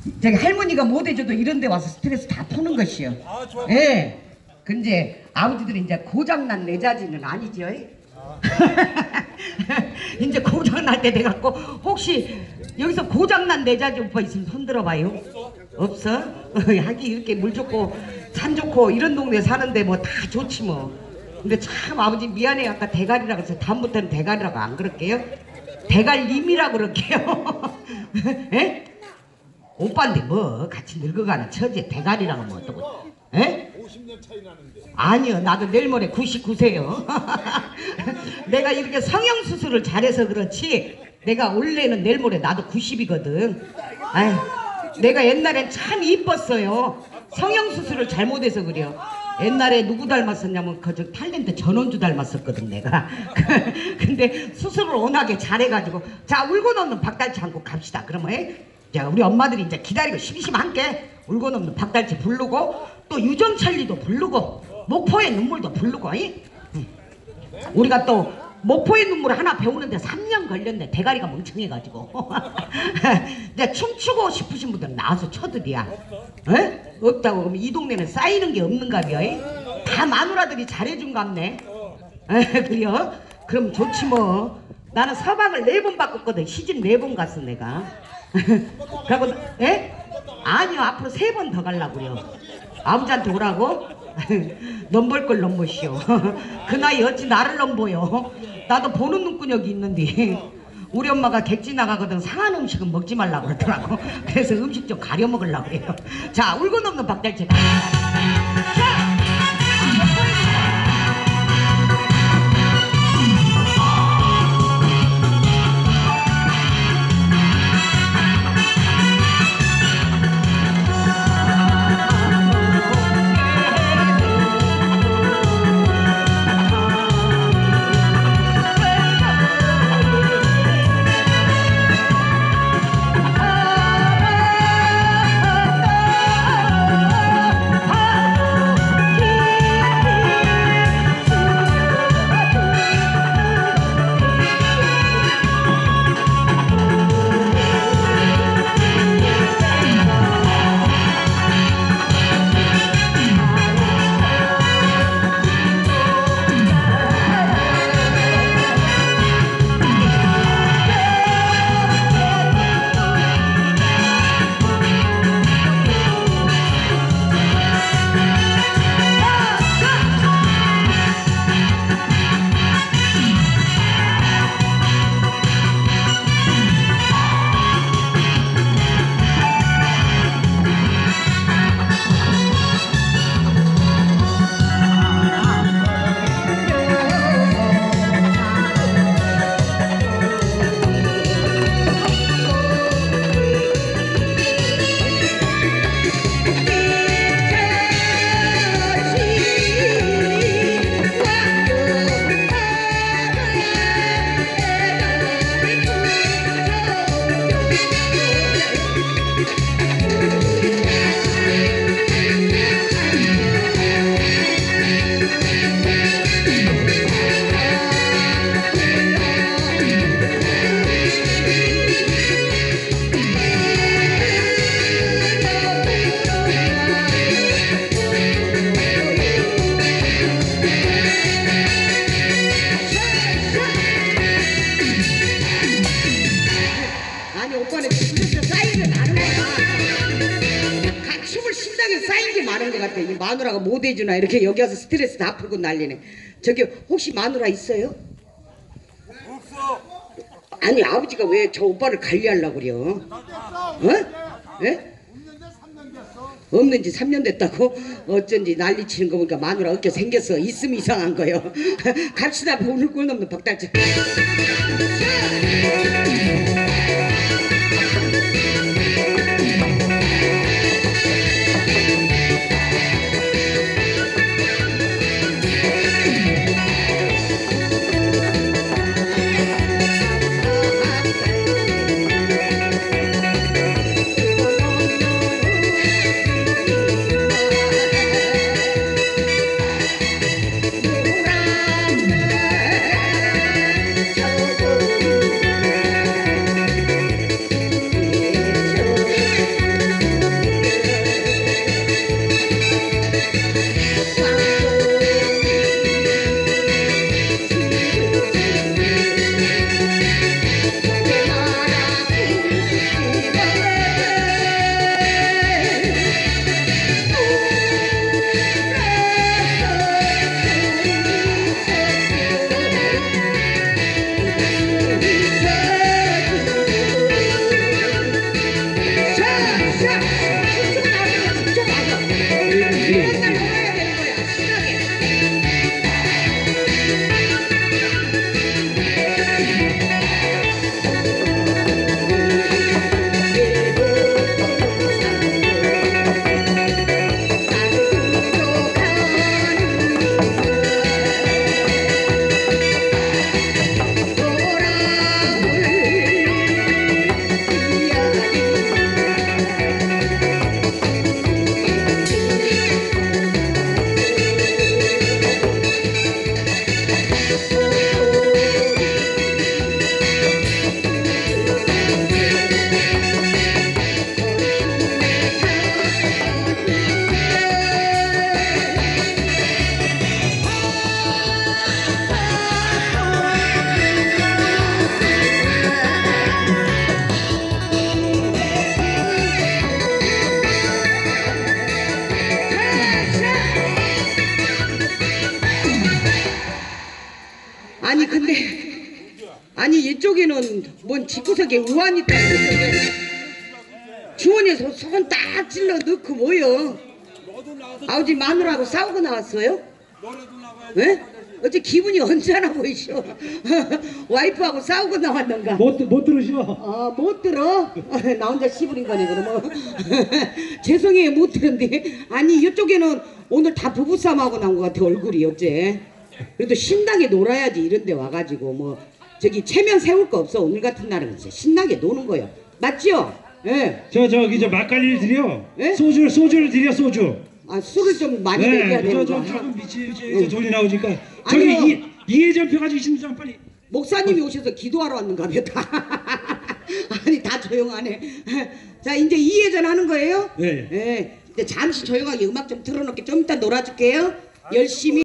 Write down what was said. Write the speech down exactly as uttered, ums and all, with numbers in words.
저기 할머니가 못 해줘도 이런 데 와서 스트레스 다 푸는 것이요. 아, 좋아. 예. 근데 아버지들이 이제 고장난 내 자지는 아니죠. 아. 이제 고장날 때 돼갖고 혹시 여기서 고장난 내 자지 오빠 있으면 손 들어봐요. 없어? 없어? 하기 이렇게 물 좋고 산 좋고 이런 동네 사는데 뭐 다 좋지 뭐. 근데 참 아버지 미안해. 아까 대가리라고 해서 다음부터는 대가리라고 안 그럴게요. 대갈님이라고 그럴게요. 에? 오빠인데 뭐 같이 늙어가는 처제 대가리라고 뭐 어떠고. 에? 오십 년 차이 나는데. 아니요, 나도 내일 모레 구십구 세요. 내가 이렇게 성형수술을 잘해서 그렇지 내가 원래는 내일 모레 나도 구십이거든. 아유, 내가 옛날엔 참 이뻤어요. 성형수술을 잘못해서 그래요. 옛날에 누구 닮았었냐면 그저 탤런트 전원주 닮았었거든 내가. 근데 수술을 워낙에 잘해가지고 자 울고 넘는 박달치 한 곡 갑시다. 그러면 에? 자 우리 엄마들이 이제 기다리고 심심한게 울고 넘는 박달치 부르고 또 유정철리도 부르고 목포의 눈물도 부르고 이? 우리가 또 목포의 눈물 하나 배우는데 삼 년 걸렸네. 대가리가 멍청해가지고. 이제 춤추고 싶으신 분들은 나와서 쳐드리야. 에? 없다고 그러면 이 동네는 쌓이는 게 없는가벼. 다 마누라들이 잘해준갑네. 에, 그래요? 그럼 좋지 뭐. 나는 서방을 네 번 바꿨거든. 시집 네 번 갔어 내가. 그리고 에? 아니요 앞으로 세 번 더 가려고 그래요. 아버지한테 오라고? 넘볼 걸 넘보시오. 그 나이 어찌 나를 넘보여. 나도 보는 눈구녕이 있는데 우리 엄마가 객지 나가거든 상한 음식은 먹지 말라고 그러더라고. 그래서 음식 좀 가려 먹으려고 그래요. 자 울고 넘는 박달채. 마누라가 못 해주나 이렇게 여기 와서 스트레스 다 풀고 난리네. 저기 혹시 마누라 있어요? 없어. 아니 아버지가 왜 저 오빠를 관리하려고 그래요? 어? 예? 없는지 삼 년 됐다고? 어쩐지 난리치는 거 보니까 마누라 어깨 생겼어. 있으면 이상한 거요. 갑시다. 오늘 꿀 넘는 박달치. 이쪽에는 뭔 집구석에 우환이 있다. 주원에서 손 딱 찔러 넣고 뭐여? 아버지 마누라하고 싸우고 나왔어요? 왜? 어째 기분이 언짢아 보이셔. 와이프하고 싸우고 나왔는가? 못, 못 들으셔. 아, 못 들어? 나 혼자 시부린 거네, 그러면. 죄송해요, 못 들었는데. 아니, 이쪽에는 오늘 다 부부싸움하고 나온 것 같아, 얼굴이, 어째. 그래도 신나게 놀아야지, 이런 데 와가지고. 뭐, 저기, 체면 세울 거 없어. 오늘 같은 날은 진짜 신나게 노는 거요. 맞지요? 예. 저, 저기, 저, 막걸리를 드려. 예? 소주를, 소주를 드려, 소주. 아, 술을 좀 많이 먹여야 네, 되는 저, 거야. 저, 조금 미치, 저, 돈이 나오니까. 저기, 아니요. 이, 이해전표 가지고 있으면 좀 빨리. 목사님이 오셔서 기도하러 왔는가 봐. 아니 다 조용하네. 자 이제 이해전 하는 거예요? 네. 예. 이제 잠시 조용하게 음악 좀 틀어놓게 좀 이따 놀아줄게요. 열심히.